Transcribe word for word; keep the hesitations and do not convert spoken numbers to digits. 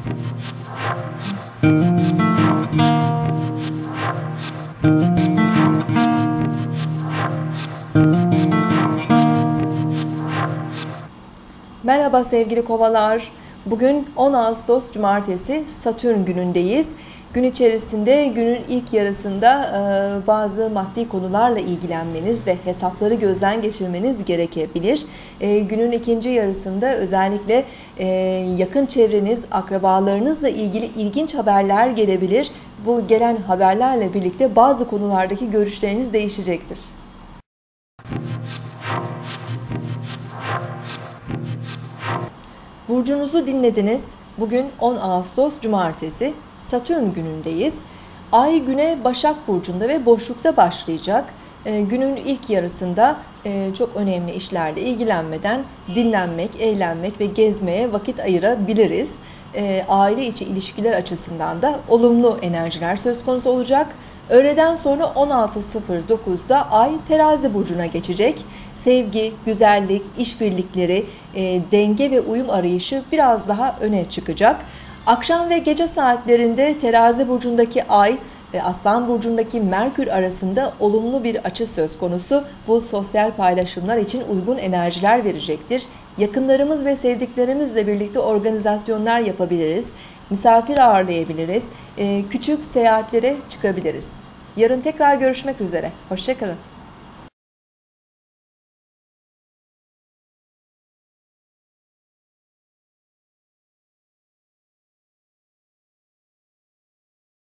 Merhaba sevgili kovalar. Bugün on Ağustos Cumartesi, Satürn günündeyiz. Gün içerisinde, günün ilk yarısında e, bazı maddi konularla ilgilenmeniz ve hesapları gözden geçirmeniz gerekebilir. E, günün ikinci yarısında özellikle e, yakın çevreniz, akrabalarınızla ilgili ilginç haberler gelebilir. Bu gelen haberlerle birlikte bazı konulardaki görüşleriniz değişecektir. Burcunuzu dinlediniz. Bugün on Ağustos Cumartesi, Satürn günündeyiz. Ay güne Başak Burcu'nda ve boşlukta başlayacak. E, günün ilk yarısında e, çok önemli işlerle ilgilenmeden dinlenmek, eğlenmek ve gezmeye vakit ayırabiliriz. E, aile içi ilişkiler açısından da olumlu enerjiler söz konusu olacak. Öğleden sonra on altı sıfır dokuzda Ay Terazi Burcu'na geçecek. Sevgi, güzellik, işbirlikleri, e, denge ve uyum arayışı biraz daha öne çıkacak. Akşam ve gece saatlerinde Terazi Burcu'ndaki Ay ve Aslan Burcu'ndaki Merkür arasında olumlu bir açı söz konusu. Bu sosyal paylaşımlar için uygun enerjiler verecektir. Yakınlarımız ve sevdiklerimizle birlikte organizasyonlar yapabiliriz. Misafir ağırlayabiliriz. E, küçük seyahatlere çıkabiliriz. Yarın tekrar görüşmek üzere. Hoşça kalın.